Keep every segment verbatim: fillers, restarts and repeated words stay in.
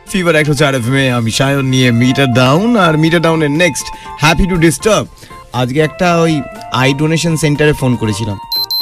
Fever একশো চার F M A আমি সায়ন নিয়ে মিটার ডাউন, আর মিটার ডাউনের নেক্সট হ্যাপি টু ডিস্টার্ব। আজকে একটা ওই আই ডোনেশন সেন্টারে ফোন করেছিলাম।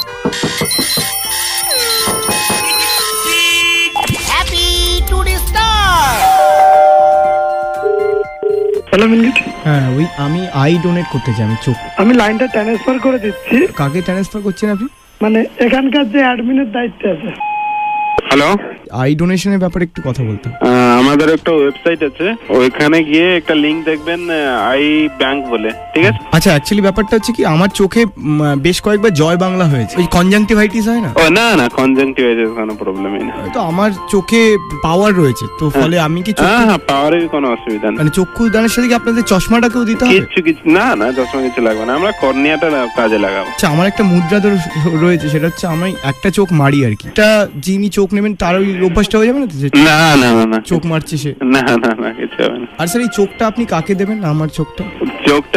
Hello minute. হ্যাঁ, ওই আমি আই ডোনেট করতে চাই, আমি চোখ। আমি লাইনটা ট্রান্সফার করে দিচ্ছি। কাকে ট্রান্সফার করছেন আপনি? মানে এখানকার যে অ্যাডমিনের দায়িত্বে আছে। হ্যালো, আই ডোনেশনের ব্যাপারে একটু কথা বলতে। আমাদের একটা ওয়েবসাইট আছে, ওইখানে গিয়ে একটা লিংক দেখবেন আই ব্যাংক বলে, ঠিক আছে? আচ্ছা, অ্যাকচুয়ালি ব্যাপারটা হচ্ছে কি, আমার চোখে বেশ কয়েকবার জয় বাংলা হয়েছে। ওই কনজাংটিভাইটিস হয় না? ও না না, কনজাংটিভাইটিস কোনো প্রবলেমই না। তো আমার চোখে পাওয়ার রয়েছে, তো ফলে আমি কি হ্যাঁ হ্যাঁ, পাওয়ারের কোনো অসুবিধা নেই। মানে চক্ষু দানের সাথে কি আপনাদের চশমাটাকেও দিতে হবে? কিছু কিছু না না, চশমা কিছু লাগবে না, আমরা কর্নিয়াটা কাজে লাগাবো। আচ্ছা, আমার একটা মুদ্রা রয়েছে, সেটা হচ্ছে আমি একটা চোখ মারি আর কি। এটা যিনি চোখ নেবেন তার ওই অভ্যাসটা হয়ে যাবে না? না না না না, চোখ মারছে সে? না না না, কিছু হবে না। আর স্যার, এই চোখটা আপনি কাকে দেবেন? আমার চোখটা চোখটা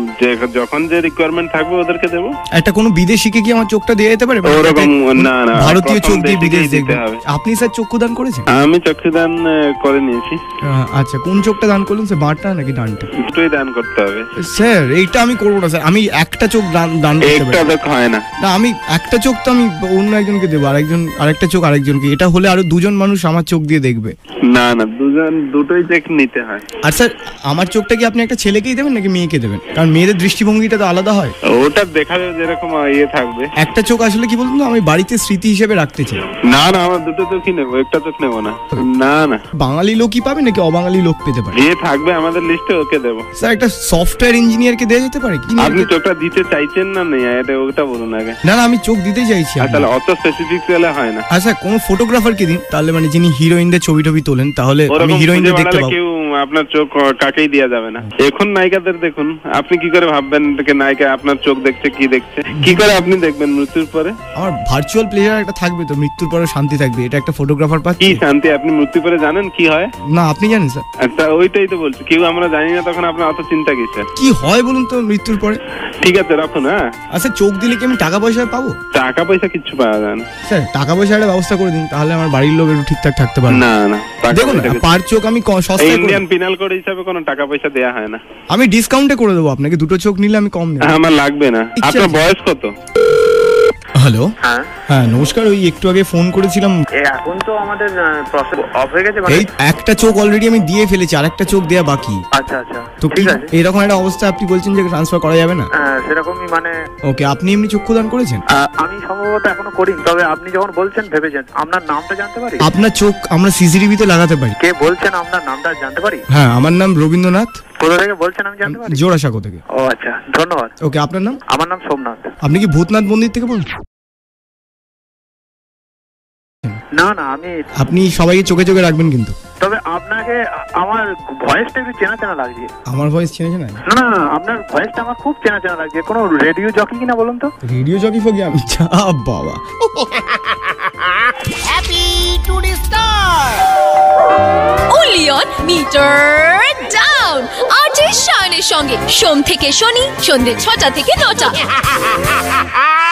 যখন যে রিকোয়ারমেন্ট থাকবে ওদেরকে দেবো। একটা কোনো বিদেশিকে কি আমার চোখটা দিয়ে যেতে পারে? ওরকম না না, ভারতীয় চোখ দিয়ে বিদেশ দেখতে হবে। আপনি স্যার চক্ষুদান করেছেন? আমি চক্ষুদান করে নিয়েছি। আচ্ছা, কোন চোখটা দান করলেন স্যার, বাঁটা নাকি ডানটা? দুটোই দান করতে হবে স্যার। এইটা আমি করবো না স্যার, আমি একটা চোখ দান দান করতে পারি। একটা চোখ হয় না। না, আমি একটা চোখ তো আমি অন্য একজনকে দেবো, আরেকজন আরেকটা চোখ আরেকজনকে। এটা হলে আরো দুজন মানুষ আমার চোখ দিয়ে দেখবে। না না, দুজন দুটোই চেক নিতে হয়। আর স্যার, আমার চোখটা কি আপনি একটা ছেলেকেই দেবেন নাকি মেয়েকে দেবেন? কারণ মেয়েদের দৃষ্টিভঙ্গিটা তো আলাদা হয়। ওটা দেখা যাবে যেরকম ইয়ে থাকবে। একটা চোখ আসলে কি বলুন তো, আমি বাড়িতে স্মৃতি হিসেবে রাখতে চাই। না না, আমার দুটো চোখই নেবো, একটা চোখ নেবো না। না না, বাঙালি লোকই পাবে নাকি অবাঙালি লোক পেতে পারে? যে থাকবে আমাদের লিস্টে ওকে দেবো। স্যার, একটা সফটওয়্যার ইঞ্জিনিয়ারকে দেওয়া যেতে পারে কি? আপনি চোখটা দিতে চাইছেন না? নেই, এটা ওটা বলুন আগে। না না, আমি চোখ দিতে চাইছি। তাহলে অত স্পেসিফিক হলে হয় না। আচ্ছা, কোন ফটোগ্রাফারকে দিন তাহলে, মানে যিনি হিরোইনদের ছবি টবি তোলেন, তাহলে আমি হিরোইনদের দেখতে পাবো। কেউ আপনার চোখ কাকেই দেওয়া যাবে না। এখন নায়িকাদের দেখুন, আপনি কি করে ভাববেন নায়িকা আপনার চোখ দেখছে কি দেখছে? কি করে আপনি দেখবেন মৃত্যুর পরে? আমার ভার্চুয়াল প্লেয়ার একটা থাকবে তো, মৃত্যুর পরে শান্তি থাকবে, এটা একটা ফটোগ্রাফার পাচ্ছে। কি শান্তি? আপনি মৃত্যুর পরে জানেন কি হয়? না, আপনি জানেন স্যার? আচ্ছা, ওইটাই তো বলছি, কেউ আমরা জানি না, তখন আপনার অত চিন্তা কিসের? কি হয় বলুন তো মৃত্যুর পরে? ঠিক আছে, রাখুন। হ্যাঁ, আচ্ছা, চোখ দিলে কি আমি টাকা পয়সা পাবো? টাকা পয়সা কিচ্ছু পাওয়া যায় না স্যার। টাকা পয়সার একটা ব্যবস্থা করে দিন, তাহলে আমার বাড়ির লোক একটু ঠিকঠাক থাকতে পারবে। না না, দেখুন পার চোখ আমি সস্তায়, ইন্ডিয়ান পিনাল কোড হিসাবে কোনো টাকা পয়সা দেয়া হয় না। আমি ডিসকাউন্টে করে দেবো আপনাকে, দুটো চোখ নিলে আমি কম নেব। আমার লাগবে না। আপনার বয়স কত? হ্যালো। হ্যাঁ হ্যাঁ, নমস্কার। ওই একটু আগে ফোন করেছিলাম। এখন তো আমাদের প্রসেস অফ হয়ে গেছে। এই একটা চোখ অলরেডি আমি দিয়ে ফেলেছি, আরেকটা চোখ দেয়া বাকি। আচ্ছা আচ্ছা, তো ঠিক আছে, এরকম একটা অবস্থা আপনি বলছেন যে ট্রান্সফার করা যাবে না? সেরকমই মানে। ওকে, আপনি এমনি চক্ষুদান করেছেন? আমি সম্ভবত এখনো করিনি, তবে আপনি যখন বলছেন ভেবেছেন। আপনার নামটা জানতে পারি? আপনার চোখ আমরা সিসিটিভিতে লাগাতে পারি। কে বলছেন? আপনার নামটা জানতে পারি? হ্যাঁ, আমার নাম রবীন্দ্রনাথ। কোথা থেকে বলছেন আমি জানতে পারি? জোড়াসাঁকো থেকে। ও আচ্ছা, ধন্যবাদ। ওকে, আপনার নাম? আমার নাম সোমনাথ। আপনি কি ভূতনাথ মন্দির থেকে বলছেন? না না, আমি। আপনি সবাইকে চোখে চোখে রাখবেন কিন্তু। তবে আপনাকে আমার ভয়েসটা একটু চেনা চেনা লাগছে। আমার ভয়েস চেনা চেনা? না না, আপনার ভয়েসটা আমার খুব চেনা চেনা লাগছে। কোনো রেডিও জকি কিনা বলুন তো? রেডিও জকি ফকি আমি? যা বাবা। Happy to disturb only on meter down RJ শায়নের সঙ্গে সোম থেকে শনি সন্ধ্যে ছটা থেকে নটা।